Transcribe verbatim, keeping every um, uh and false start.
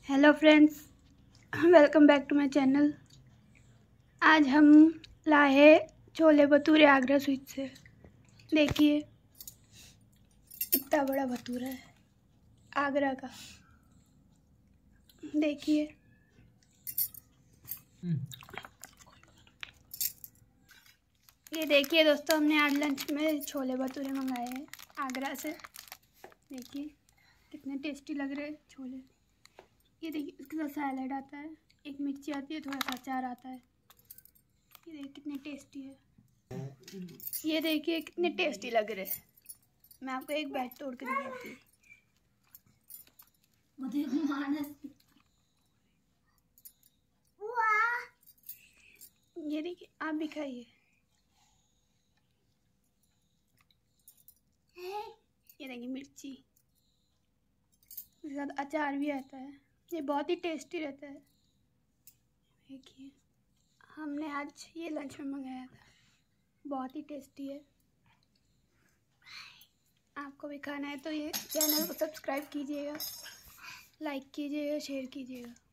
Hello friends, welcome back to my channel. आज हम लाए हैं छोले भटूरे आगरा स्वीट से। देखिए इतना बड़ा भटूरा है आगरा का। देखिए ये देखिए दोस्तों, हमने आज लंच में छोले भटूरे मंगाए हैं आगरा से। देखिए कितने टेस्टी लग रहे हैं छोले। ये देखिए इसके साथ सैलेड आता है, एक मिर्ची आती है, थोड़ा सा अचार आता है। ये देखिए कितने टेस्टी है। ये देखिए कितने टेस्टी लग रहे हैं। मैं आपको एक बाइट तोड़ के दिखाती हूँ। ये देखिए, आप भी खाइए। ये देखिए मिर्ची, इसके साथ अचार भी आता है। ये बहुत ही टेस्टी रहता है। देखिए हमने आज ये लंच में मंगाया था, बहुत ही टेस्टी है। आपको भी खाना है तो ये चैनल को सब्सक्राइब कीजिएगा, लाइक कीजिएगा, शेयर कीजिएगा।